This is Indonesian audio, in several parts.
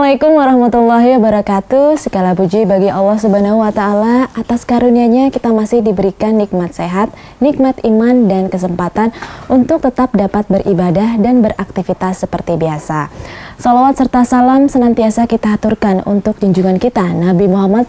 Assalamualaikum warahmatullahi wabarakatuh. Segala puji bagi Allah Subhanahu wa Ta'ala. Atas karunia-Nya kita masih diberikan nikmat sehat, nikmat iman, dan kesempatan untuk tetap dapat beribadah dan beraktivitas seperti biasa. Salawat serta salam senantiasa kita aturkan untuk junjungan kita Nabi Muhammad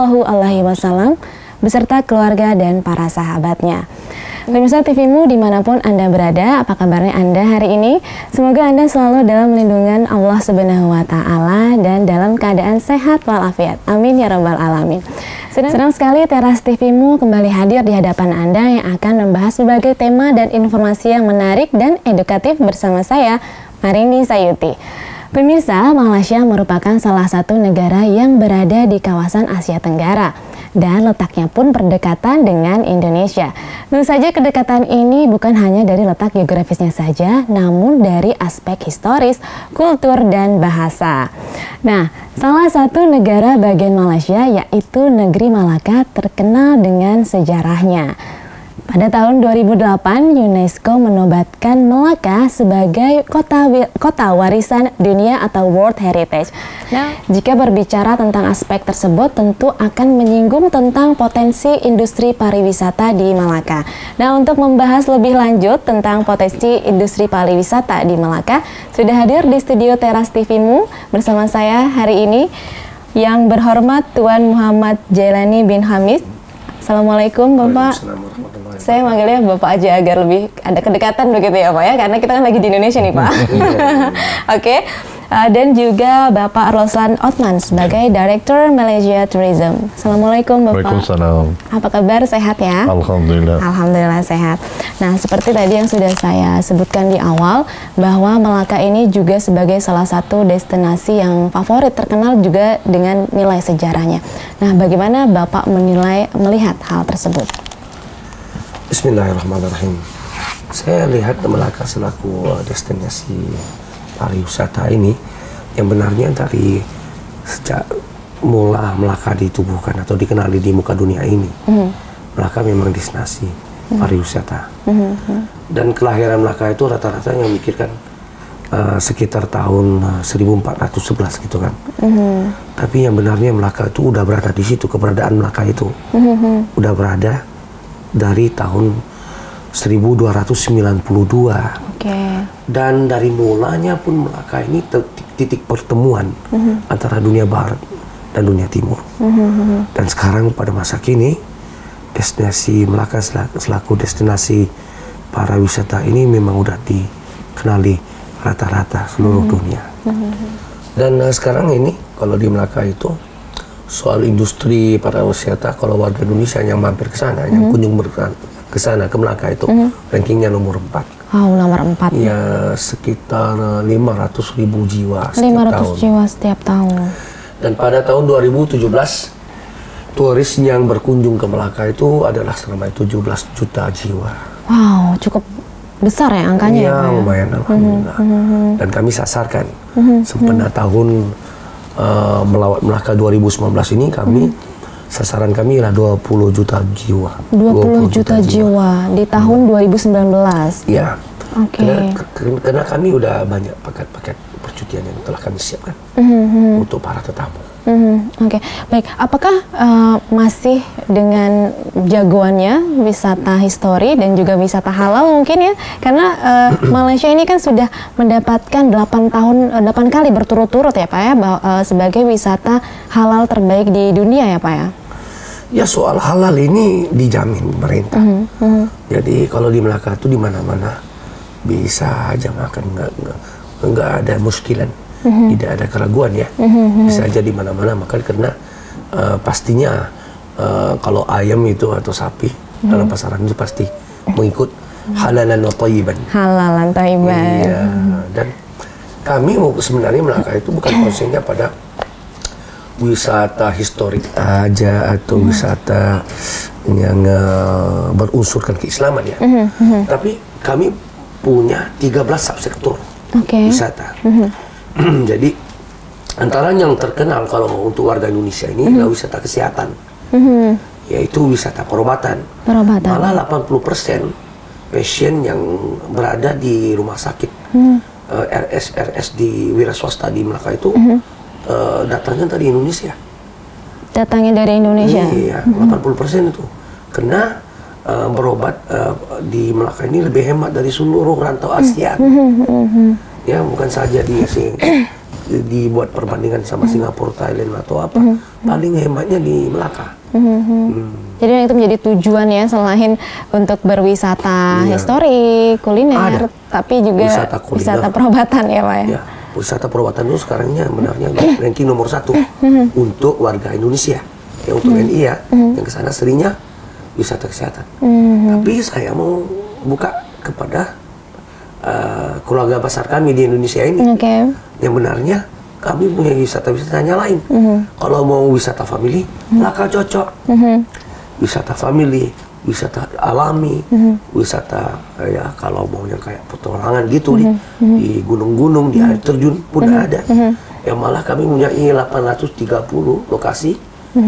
SAW beserta keluarga dan para sahabatnya. Pemirsa TVmu dimanapun Anda berada, apa kabarnya Anda hari ini? Semoga Anda selalu dalam lindungan Allah Subhanahu wa Ta'ala dan dalam keadaan sehat walafiat. Amin ya rabbal alamin. Senang sekali Teras TVmu kembali hadir di hadapan Anda yang akan membahas berbagai tema dan informasi yang menarik dan edukatif bersama saya, Marini Sayuti. Pemirsa, Malaysia merupakan salah satu negara yang berada di kawasan Asia Tenggara dan letaknya pun berdekatan dengan Indonesia. Tentu saja kedekatan ini bukan hanya dari letak geografisnya saja, namun dari aspek historis, kultur, dan bahasa. Nah, salah satu negara bagian Malaysia yaitu negeri Malaka terkenal dengan sejarahnya. Pada tahun 2008, UNESCO menobatkan Malaka sebagai kota warisan dunia atau World Heritage. Nah, jika berbicara tentang aspek tersebut, tentu akan menyinggung tentang potensi industri pariwisata di Malaka. Nah, untuk membahas lebih lanjut tentang potensi industri pariwisata di Malaka, sudah hadir di studio Teras TVmu bersama saya hari ini yang berhormat Tuan Muhammad Jailani bin Hamis. Assalamualaikum Bapak. Saya manggilnya Bapak aja agar lebih ada kedekatan begitu ya Pak ya, karena kita kan lagi di Indonesia nih Pak. Oke. Dan juga Bapak Roslan Othman sebagai Director Malaysia Tourism. Assalamualaikum Bapak. Waalaikumsalam. Apa kabar, sehat ya? Alhamdulillah. Alhamdulillah sehat. Nah, seperti tadi yang sudah saya sebutkan di awal, bahwa Malaka ini juga sebagai salah satu destinasi yang favorit, terkenal juga dengan nilai sejarahnya. Nah, bagaimana Bapak melihat hal tersebut? Bismillahirrahmanirrahim. Saya lihat Malaka selaku destinasi pariwisata ini yang benarnya dari sejak mula Malaka ditubuhkan atau dikenali di muka dunia ini. Malaka memang destinasi pariwisata. Dan kelahiran Malaka itu rata-rata yang memikirkan sekitar tahun 1411 gitu kan. Tapi yang benarnya Malaka itu udah berada di situ, keberadaan Malaka itu udah berada dari tahun 1292. Dan dari mulanya pun Malaka ini titik pertemuan antara dunia barat dan dunia timur. Dan sekarang pada masa kini destinasi Malaka selaku destinasi para wisata ini memang udah dikenali rata-rata seluruh dunia. Dan sekarang ini kalau di Malaka itu soal industri para wisata, kalau warga Indonesia yang mampir ke sana, yang kunjung ke sana, ke Malaka itu rankingnya nomor 4. Wow, nomor 4. Ya, sekitar 500.000 jiwa setiap 500 tahun. jiwa setiap tahun. Dan pada tahun 2017, turis yang berkunjung ke Malaka itu adalah selama 17 juta jiwa. Wow, cukup besar ya angkanya. Iya, lumayan alhamdulillah. Dan kami sasarkan sempena tahun melawat Malaka 2019 ini kami sasaran kami adalah 20 juta jiwa. 20 juta jiwa di tahun 2019. Iya. Oke. Karena kami udah banyak paket-paket percutian yang telah kami siapkan untuk para tetamu. Oke, baik. Apakah masih dengan jagoannya wisata histori dan juga wisata halal mungkin ya? Karena Malaysia ini kan sudah mendapatkan 8 kali berturut-turut ya Pak ya, sebagai wisata halal terbaik di dunia ya Pak ya? Ya, soal halal ini dijamin pemerintah. Jadi kalau di Malaka itu di mana-mana bisa aja makan, nggak ada muskilan. Tidak ada keraguan ya, bisa aja di mana-mana makan karena pastinya kalau ayam itu atau sapi dalam pasaran itu pasti mengikut halalan wa thayyiban. Halalan thayyiban. Iya. Dan kami sebenarnya Malaka itu bukan konsennya pada wisata historik aja atau wisata yang berunsurkan keislaman ya. Tapi kami punya 13 subsektor wisata. Jadi antara yang terkenal kalau untuk warga Indonesia ini adalah wisata kesehatan, yaitu wisata perobatan. Malah 80% pasien yang berada di rumah sakit RS di wira swasta di Malaka itu datangnya dari Indonesia. Datangnya dari Indonesia? Iya, 80% itu. Karena berobat di Melaka ini lebih hemat dari seluruh rantau ASEAN. Ya, bukan saja dibuat perbandingan sama Singapura, Thailand atau apa. Paling hematnya di Melaka. Jadi itu menjadi tujuan ya, selain untuk berwisata historik, kuliner, tapi juga wisata perobatan ya Pak ya? Ya, wisata perobatan itu sekarangnya benarnya ranking nomor 1 untuk warga Indonesia. Ya, untuk NI ya, yang kesana seringnya wisata kesehatan. Tapi saya mau buka kepada keluarga besar kami di Indonesia ini. Yang benarnya kami punya wisata-wisatanya lain. Kalau mau wisata family, Melaka cocok. Wisata family, wisata alami, wisata ya kalau mau yang kayak petualangan gitu di gunung-gunung, di air terjun pun ada. Ya malah kami punya 830 lokasi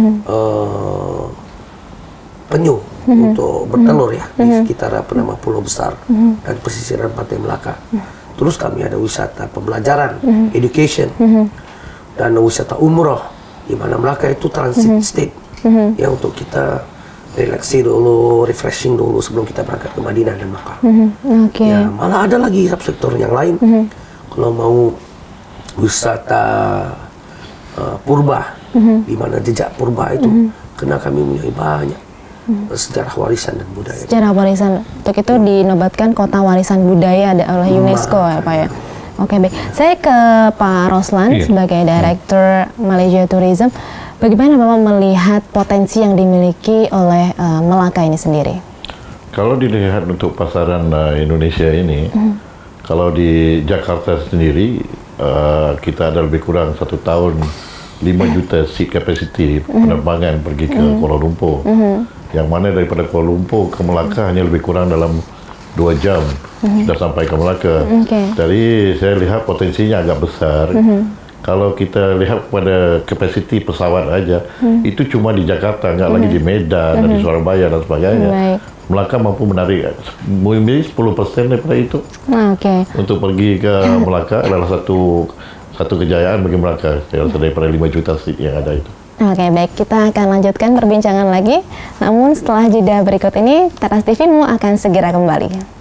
penyu untuk bertelur ya di sekitar nama Pulau Besar dan pesisiran Pantai Melaka. Terus kami ada wisata pembelajaran, education, dan wisata umroh, di mana Melaka itu transit state, ya untuk kita relaksi dulu, refreshing dulu sebelum kita berangkat ke Madinah dan Makkah. Ya, malah ada lagi subsektor yang lain. Kalau mau wisata purba, di mana jejak purba itu, karena kami punya banyak sejarah warisan dan budaya. Sejarah warisan, untuk itu dinobatkan kota warisan budaya oleh UNESCO ya Pak ya. Oke, baik. Saya ke Pak Roslan sebagai Director Malaysia Tourism. Bagaimana Bapak melihat potensi yang dimiliki oleh Melaka ini sendiri? Kalau dilihat untuk pasaran Indonesia ini, kalau di Jakarta sendiri, kita ada lebih kurang 1 tahun 5 juta seat capacity penerbangan pergi ke Kuala Lumpur. Yang mana daripada Kuala Lumpur ke Melaka hanya lebih kurang dalam 2 jam sudah sampai ke Melaka. Jadi saya lihat potensinya agak besar. Kalau kita lihat pada kapasiti pesawat aja, itu cuma di Jakarta, nggak lagi di Medan, dan di Surabaya dan sebagainya. Melaka mampu menarik 10% daripada itu. Untuk pergi ke Melaka adalah satu kejayaan bagi Melaka, daripada 5 juta seat yang ada itu. Oke, baik. Kita akan lanjutkan perbincangan lagi. Namun setelah jeda berikut ini, Teras TV-mu akan segera kembali.